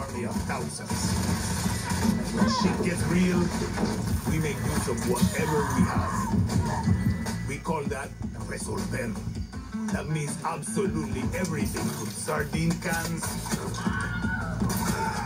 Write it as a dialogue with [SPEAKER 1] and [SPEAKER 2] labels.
[SPEAKER 1] army of thousands. When shit gets real, we make use of whatever we have. We call that resolver. That means absolutely everything from sardine cans